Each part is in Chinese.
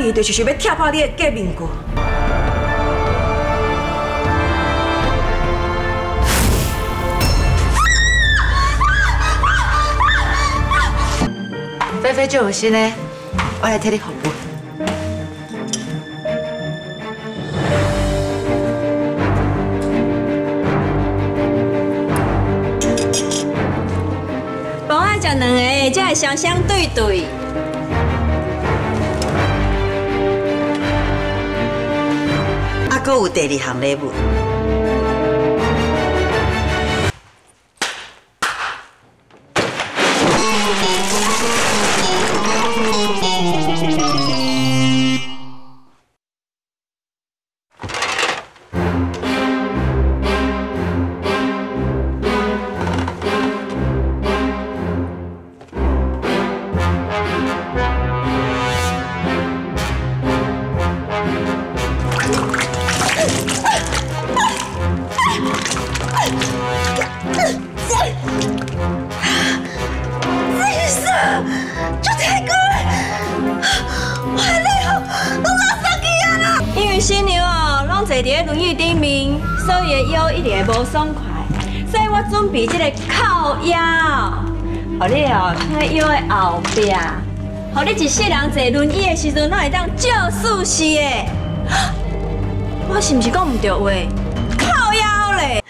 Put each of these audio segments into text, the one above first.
哩，就是想要踢破你的革命过。 菲菲就有心呢，我来替你服务。 帮我食两个，才会双双对对。 还阁有第二项礼物。 坐伫轮椅顶面，所以腰一定会无爽快，所以我准备这个靠腰，互你哦放在腰的后壁，互你一世人坐轮椅的时阵，拢会当照舒适的。我是毋是讲唔对话？靠腰咧！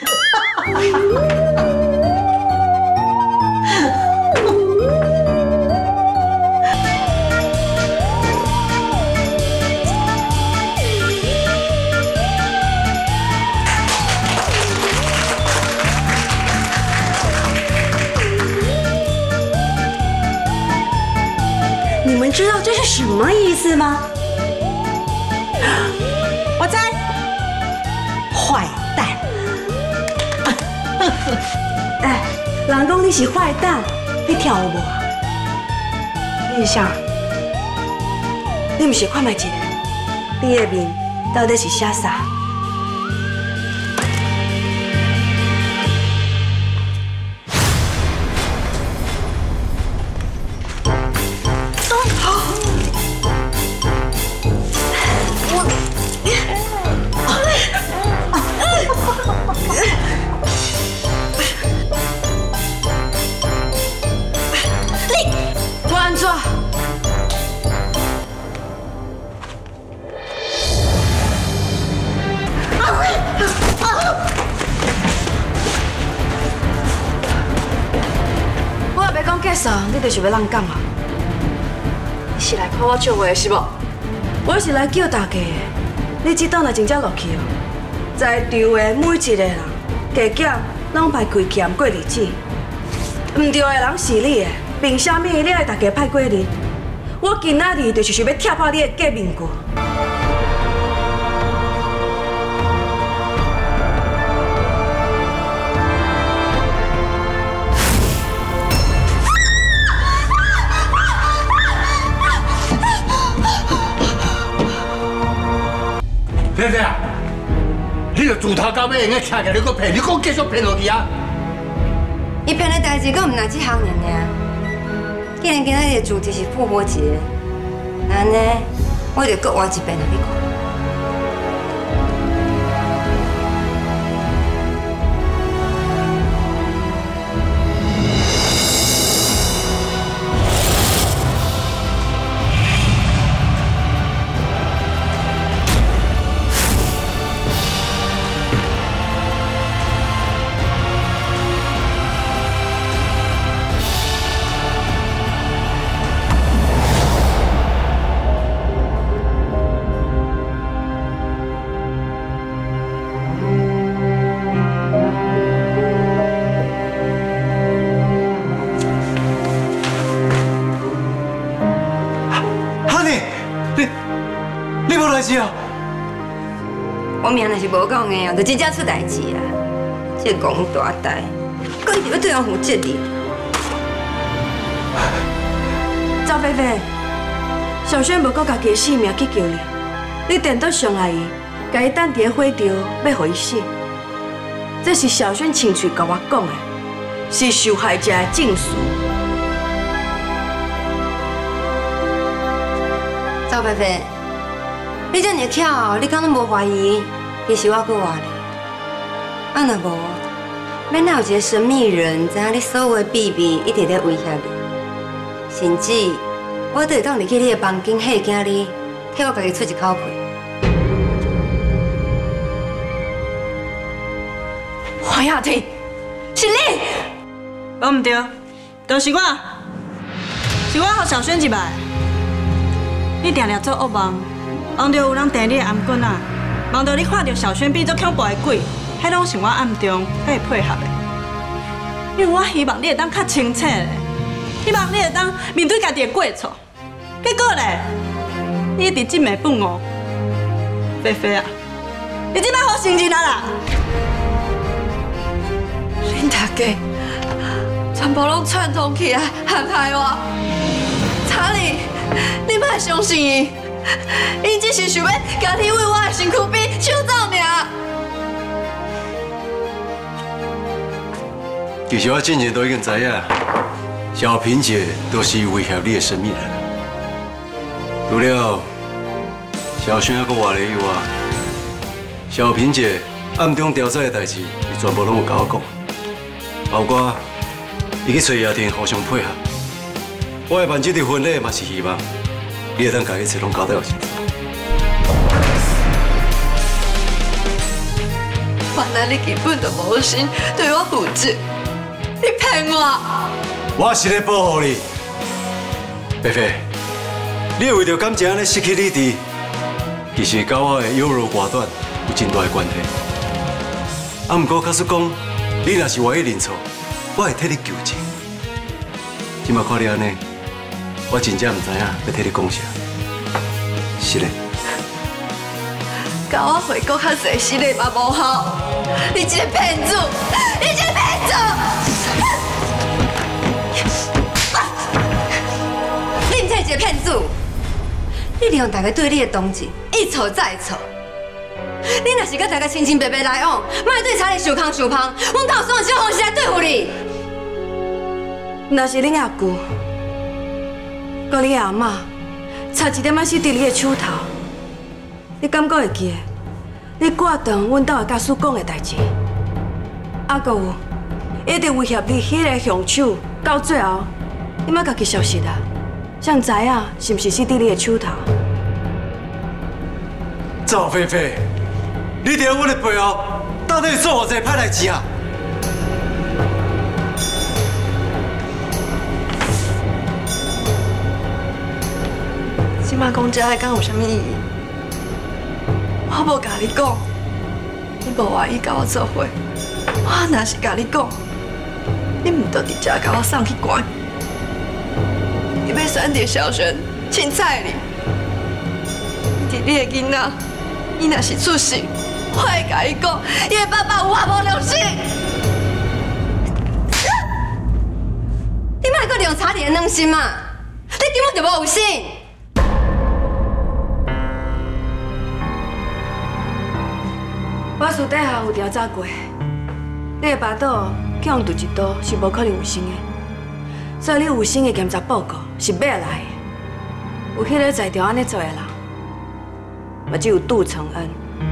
你们知道这是什么意思吗？我猜，坏蛋。哎，人讲你是坏蛋，你跳有无啊？你是啥？你毋是看卖一个，你的面到底是写啥？ 你就是要人讲啊？你是来看我笑话是无？我是来叫大家的。你这档若真正落去哦，在场的每一个人，加减拢歹亏欠过日子。唔对的人是你的，凭啥物你爱大家歹过日？我今仔日就是想要踢破你的革命过。 菲菲啊，你著自头到尾用个徛起，你搁骗，你搁继续骗落去啊！ 伊骗的代志，搁唔若这项尔尔。既然今仔日的主题是复活节，安尼我就搁换一遍互你看。 我命若是无讲的哦，就真正出代志啦！这个戆大呆，搁一直要对我负责任。 赵菲菲，小轩无顾家己的性命去救你，你颠倒伤害伊，甲伊等伫火场要互伊死。这是小轩亲嘴甲我讲的，是受害者的证词。 赵菲菲， 你这么巧，你敢拢无怀疑？其实我搁活咧。啊，若无，免哪有一个神秘人知影你所有的秘密一直在威胁你，甚至我都会当入去你的房间吓惊你，替我家己出一口气。 黄雅婷，是你！ 我唔对，就是我，是我互小轩一摆。你定定做恶梦，梦到有人订你的颔棍啊，梦到你看到小轩变做恐怖的鬼，迄拢是我暗中甲伊配合的。因为我希望你会当较清醒咧，希望你会当面对家己的过错。结果咧，你一直真袂本哦，菲菲啊，你即摆好承认啊啦！ 恁大家全部拢串通起来陷害我，查理，你莫相信伊，伊只是想要家己为我的身躯边手走尔。 其实我之前都已经知影，小萍姐都是威胁你的神秘人。除了小轩还阁活咧以外，小萍姐暗中调查的代志，伊全部拢有甲我讲，包括伊去找亚婷互相配合。我会办这场婚礼，嘛是希望你会当家己事拢交代清楚。 原来你根本就无心对我负责，你骗我！ 我是咧保护你，菲菲。你为着感情安尼失去理智，其实跟我的优柔寡断有真大的关系。啊，不过假使讲你若是唯一认错，我会替你求情。即马看你安尼，我真正唔知影要替你讲啥。是嘞。 甲我回顾较侪实力嘛无效，你一个骗子，你一个骗子！ 你唔才是一个骗子！你利用大家对你的同情，一错再错。你若是甲大家清清白白来往，莫对查理想空想芳，阮靠所有小方式来对付你。 若是恁阿舅，甲你阿嬷插一点仔死伫你的手头，你敢阁会记得你挂断阮兜的家属讲的代志？啊，阁有一直威胁你迄个凶手，到最后你莫家己消失啊！想知影是毋是死伫你的手头？ 赵菲菲，你伫阮的背后到底是做偌济歹代志啊？ 即马讲这个敢有啥物意义？我无甲你讲，你无愿意甲我做伙。我若是甲你讲，你毋着直接甲我送去关。你要选择小璇、凊彩哩。伫你的囡仔，伊若是出事，我会甲伊讲，伊的爸爸有法无良心。 你莫阁利用查理的软心嘛！你根本就无有心。 我私底下有调查过，你的巴肚去用毒一刀是无可能有生的，所以你有生的检查报告是买来的。有迄个在场安尼做的人，嘛只有杜承恩。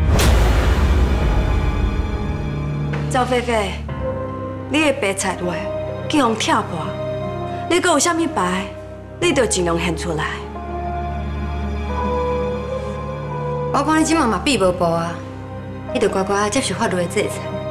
赵菲菲，你的白菜话去互拆破，你阁有啥物牌，你着尽量现出来。 我看你即马嘛避无步啊，你着乖乖接受法律的制裁。